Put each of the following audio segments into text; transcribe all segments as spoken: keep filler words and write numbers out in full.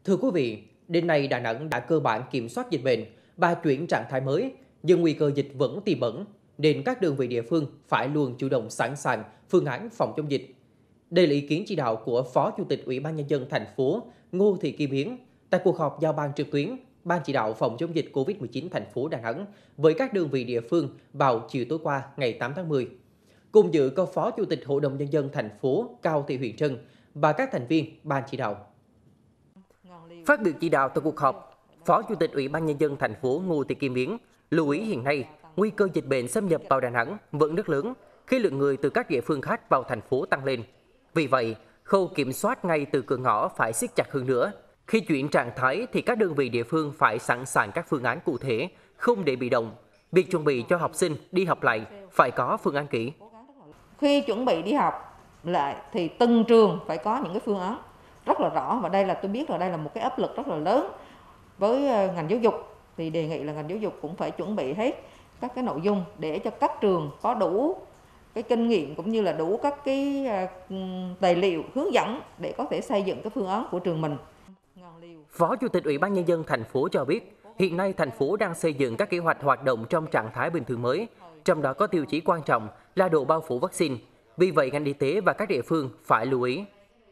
Thưa quý vị, đến nay Đà Nẵng đã cơ bản kiểm soát dịch bệnh và chuyển trạng thái mới, nhưng nguy cơ dịch vẫn tiềm ẩn, nên các đơn vị địa phương phải luôn chủ động sẵn sàng phương án phòng chống dịch. Đây là ý kiến chỉ đạo của Phó Chủ tịch Ủy ban Nhân dân thành phố Ngô Thị Kim Yến tại cuộc họp giao ban trực tuyến Ban chỉ đạo phòng chống dịch Covid mười chín thành phố Đà Nẵng với các đơn vị địa phương vào chiều tối qua ngày tám tháng mười. Cùng dự có Phó Chủ tịch Hội đồng Nhân dân thành phố Cao Thị Huyền Trân và các thành viên Ban chỉ đạo. Phát biểu chỉ đạo tại cuộc họp, Phó Chủ tịch Ủy ban Nhân dân thành phố Ngô Thị Kim Yến lưu ý hiện nay nguy cơ dịch bệnh xâm nhập vào Đà Nẵng vẫn rất lớn khi lượng người từ các địa phương khác vào thành phố tăng lên. Vì vậy, khâu kiểm soát ngay từ cửa ngõ phải siết chặt hơn nữa. Khi chuyển trạng thái thì các đơn vị địa phương phải sẵn sàng các phương án cụ thể, không để bị động. Việc chuẩn bị cho học sinh đi học lại phải có phương án kỹ. Khi chuẩn bị đi học lại thì từng trường phải có những cái phương án rất là rõ, và đây là tôi biết là đây là một cái áp lực rất là lớn với ngành giáo dục, thì đề nghị là ngành giáo dục cũng phải chuẩn bị hết các cái nội dung để cho các trường có đủ cái kinh nghiệm cũng như là đủ các cái tài liệu hướng dẫn để có thể xây dựng cái phương án của trường mình. Phó Chủ tịch Ủy ban Nhân dân thành phố cho biết, hiện nay thành phố đang xây dựng các kế hoạch hoạt động trong trạng thái bình thường mới, trong đó có tiêu chí quan trọng là độ bao phủ vaccine. Vì vậy, ngành y tế và các địa phương phải lưu ý.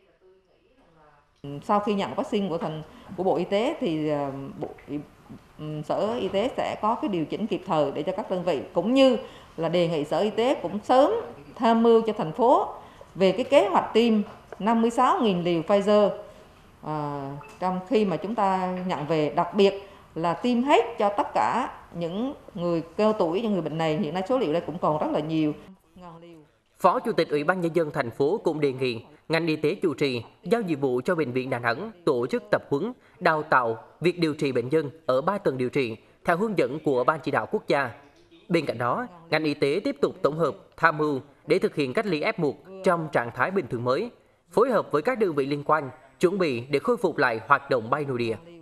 Sau khi nhận vaccine của thành của Bộ Y tế thì Bộ Sở Y tế sẽ có cái điều chỉnh kịp thời để cho các đơn vị, cũng như là đề nghị Sở Y tế cũng sớm tham mưu cho thành phố về cái kế hoạch tiêm năm mươi sáu nghìn liều Pfizer à, trong khi mà chúng ta nhận về, đặc biệt là tiêm hết cho tất cả những người cao tuổi, những người bệnh này. Hiện nay số liệu đây cũng còn rất là nhiều. Phó Chủ tịch Ủy ban Nhân dân thành phố cũng đề nghị ngành y tế chủ trì giao nhiệm vụ cho Bệnh viện Đà Nẵng tổ chức tập huấn, đào tạo việc điều trị bệnh nhân ở ba tầng điều trị theo hướng dẫn của Ban chỉ đạo quốc gia. Bên cạnh đó, ngành y tế tiếp tục tổng hợp, tham mưu để thực hiện cách ly ép một trong trạng thái bình thường mới, phối hợp với các đơn vị liên quan, chuẩn bị để khôi phục lại hoạt động bay nội địa.